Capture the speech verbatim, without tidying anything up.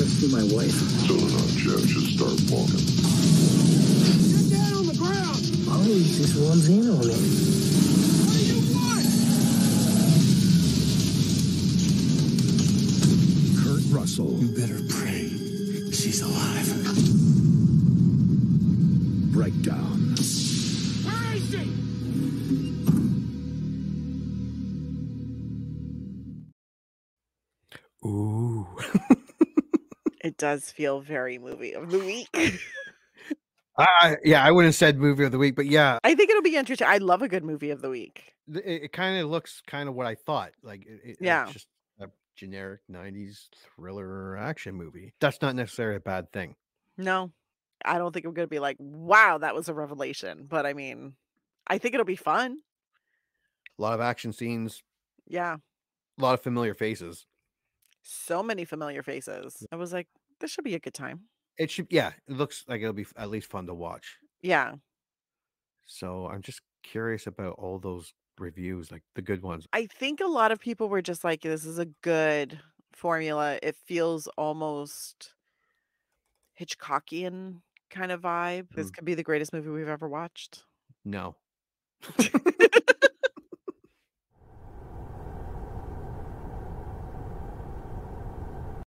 ever see my wife? So now Jeff should start walking. Get down on the ground! Oh, he just runs in on it. What do you want? Kurt Russell. You better pray she's alive. Breakdown. Where is she? Ooh. It does feel very movie of the week. I, yeah, I wouldn't have said movie of the week, but yeah, I think it'll be interesting. I love a good movie of the week. th- it, it kind of looks kind of what I thought. Like, it, it- Yeah. it's just a generic nineties thriller action movie. That's not necessarily a bad thing. No, I don't think I'm going to be like, wow, that was a revelation. But I mean, I think it'll be fun. A lot of action scenes, Yeah. a lot of familiar faces. So many familiar faces. I was like, this should be a good time. It should, yeah, it looks like it'll be f- at least fun to watch. Yeah. So I'm just curious about all those reviews, like the good ones. I think a lot of people were just like, this is a good formula. It feels almost Hitchcockian kind of vibe. This Mm. could be the greatest movie we've ever watched. No,